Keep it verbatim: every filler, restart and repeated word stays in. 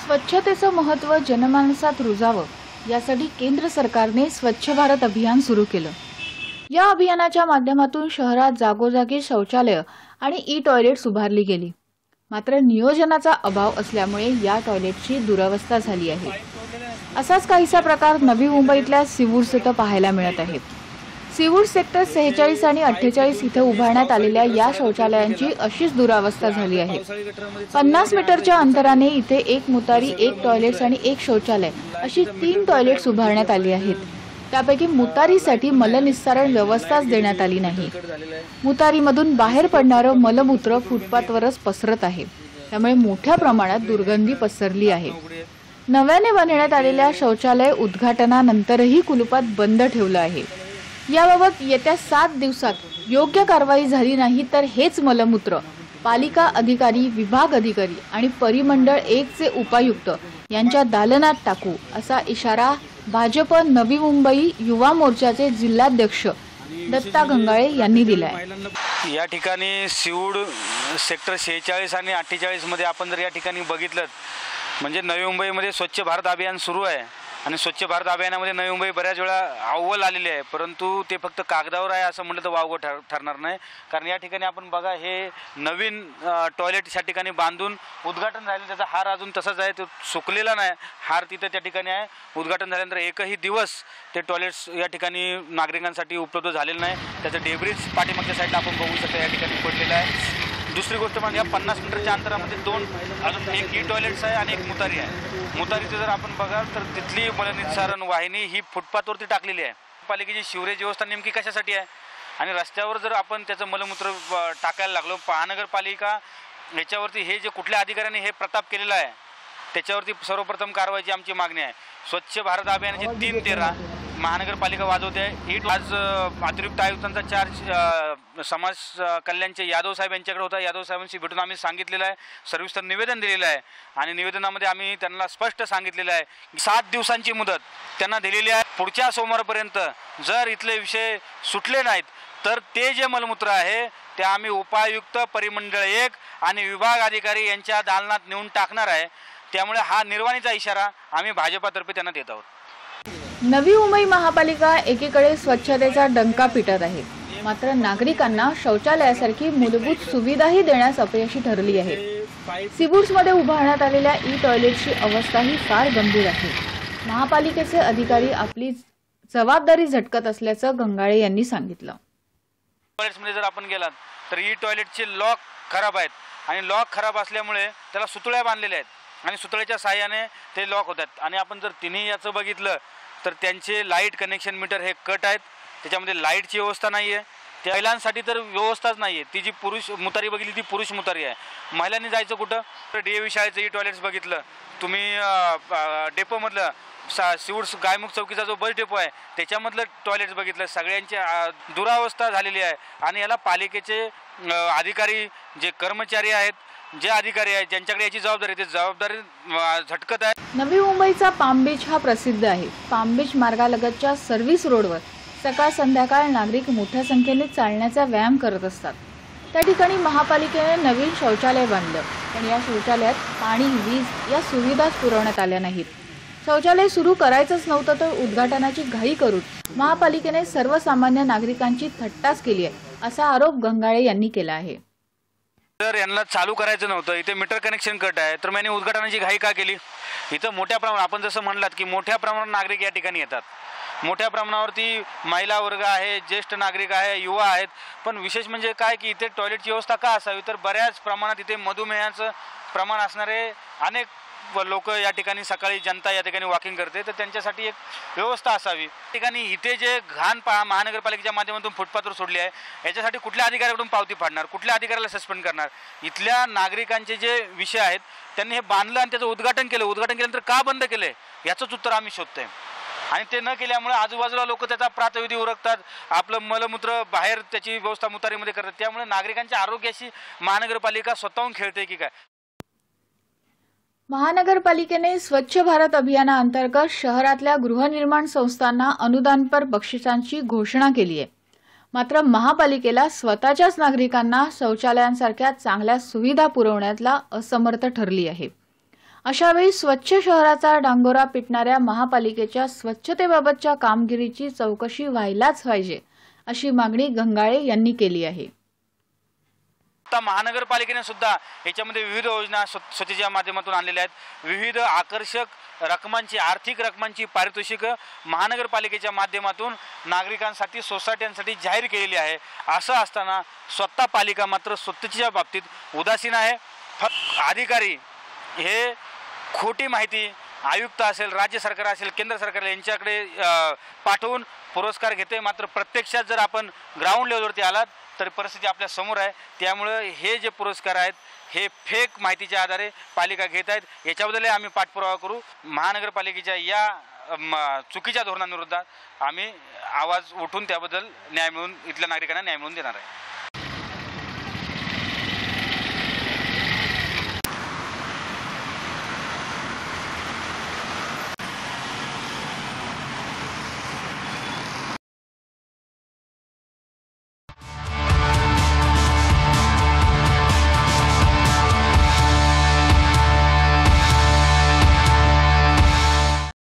स्वच्छतेचं महत्त्व जनमानसात रुजावं यासाठी केंद्र सरकारने स्वच्छ भारत अभियान सुरू केलं। या अभियानाच्या माध्यमातून शहरात जागोजागी शौचालय आणि ई टॉयलेट्स उभारली गेली। मात्र नियोजनाचा अभाव असल्यामुळे या टॉयलेटची दुरवस्था झाली आहे। असाच काहीसा प्रकार नवी मुंबईतल्या सिवूर्स इथं पाहायला मिळत आहे। सिवूर्स सेक्टर सेहेचाळीस आणि अठ्ठेचाळीस इथे उभारण्यात आलेल्या या शौचालयांची अशीच दुरावस्था झाली आहे। पन्नास मीटरच्या अंतराने इथे एक मुतारी, एक टॉयलेट्स आणि एक शौचालय अशी तीन टॉयलेट्स उभारण्यात आली आहेत। त्यापैकी मुतारीसाठी मलनिस्सारण व्यवस्थाच देण्यात आली नाही। मुतारीमधून बाहेर पडणारं मलमूत्र फुटपाथवरच पसरत आहे। त्यामुळे मोठ्या प्रमाणात दुर्गंधी पसरली आहे। नव्याने बांधण्यात आलेल्या शौचालय उद्घाटनानंतरही कुलुपात बंद ठेवलं आहे। याबाबत येत्या सात दिवसात योग्य कारवाई झाली नाही तर हेच मलमूत्र पालिका अधिकारी, विभाग अधिकारी आणि परिमंडळ एकचे उपायुक्त यांच्या दालनात टाकू असा इशारा भाजप नवी मुंबई युवा मोर्चाचे जिल्हाध्यक्ष दत्ता गंगाळे यांनी दिलाय। या ठिकाणी सिवूड सेक्टर सेहेचाळीस आणि अठ्ठेचाळीस मध्ये आपण जर या ठिकाणी बघितलं म्हणजे नवी मुंबईमध्ये स्वच्छ भारत अभियान सुरू आहे आणि स्वच्छ भारत अभियानामध्ये नवी मुंबई बऱ्याच वेळा अव्वल आलेली आहे, परंतु ते फक्त कागदावर आहे असं म्हटलं तर वावगं ठर ठरणार नाही। कारण या ठिकाणी आपण बघा हे नवीन टॉयलेट या ठिकाणी बांधून उद्घाटन झाले, त्याचा हार अजून तसाच आहे, तो सुकलेला नाही, हार तिथे त्या ठिकाणी आहे। उद्घाटन झाल्यानंतर एकही दिवस ते टॉयलेट्स या ठिकाणी नागरिकांसाठी उपलब्ध झालेलं नाही। त्याचं डेब्रिज पाठीमागच्या साईडला आपण बघू शकतो या ठिकाणी पडलेलं आहे। दुसरी गोष्ट म्हणजे या पन्नास मीटरच्या अंतरामध्ये दोन अजून एक ई टॉयलेट्स आहे आणि एक मुतारी आहे। मुतारीचं जर आपण बघाल तर तिथली मलनिस्सारण वाहिनी ही फुटपाथवरती टाकलेली आहे। पालिकेची शिवरेज व्यवस्था नेमकी कशासाठी आहे आणि रस्त्यावर जर आपण त्याचं मलमूत्र टाकायला लागलो, महानगरपालिका याच्यावरती हे जे कुठल्या अधिकाऱ्यांनी हे प्रताप केलेला आहे त्याच्यावरती सर्वप्रथम कारवाईची आमची मागणी आहे। स्वच्छ भारत अभियानाचे तीन तेरा महानगरपालिका वाजवते आहे। आज अतिरिक्त आयुक्तांचा चार्ज समाज कल्याणचे यादव साहेब यांच्याकडे होता। यादव साहेबांशी भेटून आम्ही सांगितलेलं आहे, सविस्तर निवेदन दिलेलं आहे आणि निवेदनामध्ये आम्ही त्यांना स्पष्ट सांगितलेलं आहे की सात दिवसांची मुदत त्यांना दिलेली आहे। पुढच्या सोमवारपर्यंत जर इथले विषय सुटले नाहीत तर ते जे मलमूत्र आहे ते आम्ही उपायुक्त, परिमंडळ एक आणि विभाग अधिकारी यांच्या दालनात नेऊन टाकणार आहे। त्यामुळे हा निर्वाणीचा इशारा आम्ही भाजपातर्फे त्यांना देत आहोत। नवी मुंबई महापालिका एकीकडे स्वच्छतेचा डंका पिटत आहे, मात्र नागरिकांना शौचालयासारखी मूलभूत सुविधाही देण्यास अपयशी ठरली आहे। सिवूर्समध्ये उभारण्यात आलेल्या ई टॉयलेटची अवस्थाही फार गंभीर आहे। महापालिकेचे अधिकारी आपली जबाबदारी झटकत असल्याचं गंगाळे यांनी सांगितलं। टॉयलेट्समध्ये जर आपण गेलात तर ई टॉयलेटचे लॉक खराब आहेत आणि लॉक खराब असल्यामुळे त्याला सुतळ्या बांधलेल्या आहेत आणि सुतळ्याच्या साहाय्याने ते लॉक होतात। आणि आपण जर तिन्ही याचं बघितलं तर त्यांचे लाईट कनेक्शन मीटर हे कट आहेत, त्याच्यामध्ये लाईटची व्यवस्था नाही आहे। त्या महिलांसाठी तर व्यवस्थाच नाही आहे। ती जी पुरुष मुतारी बघितली ती पुरुष मुतारी आहे। महिलांनी जायचं कुठं तर डी ए व्ही शाळेचं ई टॉयलेट्स बघितलं तुम्ही, डेपोमधलं सा सिवूर्स गायमुख चौकीचा जो बस डेपो आहे त्याच्यामधलं टॉयलेट्स बघितलं, सगळ्यांची दुरावस्था झालेली आहे। आणि याला पालिकेचे अधिकारी, जे कर्मचारी आहेत, जे अधिकारी आहेत ज्यांच्याकडे याची जबाबदारी ते जबाबदारी झटकत आहे। नवी मुंबईचा पाम बीच हा प्रसिद्ध आहे। पाम बीच मार्गालगतच्या सर्व्हिस रोडवर सकाळ संध्याकाळ नागरिक मोठ्या संख्येने चालण्याचा व्यायाम करत असतात। त्या ठिकाणी महापालिकेने नवीन शौचालय बांधलं, पण या शौचालयात पाणी, वीज या सुविधाच पुरवण्यात आल्या नाहीत। शौचालय सुरू करायचंच नव्हतं तर उद्घाटनाची घाई करून महापालिकेने सर्वसामान्य नागरिकांची थट्टाच केली आहे, असा आरोप गंगाळे यांनी केला आहे। जर यांना चालू करायचं नव्हतं, इथे मीटर कनेक्शन कट आहे, तर मैंने उद्घाटनाची घाई का केली? इथं मोठ्या प्रमाणात आपण जसं म्हणलात की मोठ्या प्रमाणात नागरिक या ठिकाणी येतात, मोठ्या प्रमाणावरती महिला वर्ग आहे, ज्येष्ठ नागरिक आहे, युवा आहेत। पण विशेष म्हणजे काय की इथे टॉयलेटची व्यवस्था का असावी तर बऱ्याच प्रमाणात इथे मधुमेहाचं प्रमाण असणारे अनेक लोक या ठिकाणी सकाळी जनता या ठिकाणी वॉकिंग करते, तर त्यांच्यासाठी एक व्यवस्था असावी। ठिकाणी इथे जे घाण पा महानगरपालिकेच्या माध्यमातून फुटपाथवर सोडली आहे याच्यासाठी कुठल्या अधिकाऱ्याकडून पावती फाडणार, कुठल्या अधिकाऱ्याला सस्पेंड करणार? इथल्या नागरिकांचे जे विषय आहेत त्यांनी हे बांधलं आणि त्याचं उद्घाटन केलं, उद्घाटन केल्यानंतर का बंद केलंय याचंच उत्तर आम्ही शोधतोय। आणि ते न केल्यामुळे आजूबाजूला लोक त्याचा प्रातविधी उरकतात, आपलं मलमूत्र बाहेर त्याची व्यवस्था मुतारीमध्ये करतात। त्यामुळे नागरिकांच्या आरोग्याशी महानगरपालिका स्वतःहून खेळते की काय? महानगरपालिकेने स्वच्छ भारत अभियानाअंतर्गत शहरातल्या गृहनिर्माण संस्थांना अनुदानपर बक्षिसांची घोषणा केली आहे। मात्र महापालिकेला स्वतःच्याच नागरिकांना शौचालयांसारख्या चांगल्या सुविधा पुरवण्यातला असमर्थ ठरली आहे। अशावेळी स्वच्छ शहराचा डांगोरा पिटणाऱ्या महापालिकेच्या स्वच्छतेबाबतच्या कामगिरीची चौकशी व्हायलाच पाहिजे, अशी मागणी गंगाळे यांनी केली आहे. आता महानगरपालिकेने सुद्धा याच्यामध्ये विविध योजना स्वच्छतेच्या माध्यमातून आणलेल्या आहेत. विविध आकर्षक रकमांची आर्थिक रकमांची पारितोषिक महानगरपालिकेच्या माध्यमातून नागरिकांसाठी सोसायट्यांसाठी जाहीर केलेली आहे. असं असताना स्वतः पालिका मात्र स्वच्छतेच्या बाबतीत उदासीन आहे. फक्त अधिकारी हे खोटी माहिती आयुक्त असेल, राज्य सरकार असेल, केंद्र सरकार यांच्याकडे पाठवून पुरस्कार घेते. मात्र प्रत्यक्षात जर आपण ग्राउंड लेवलवरती आलात तर परिस्थिती आपल्या समोर आहे. त्यामुळे हे जे पुरस्कार आहेत हे फेक माहितीच्या आधारे पालिका घेत आहेत. याच्याबद्दल आम्ही पाठपुरावा करू. महानगरपालिकेच्या या चुकीच्या धोरणांविरोधात आम्ही आवाज उठून त्याबद्दल न्याय मिळवून इथल्या नागरिकांना न्याय मिळवून देणार आहे.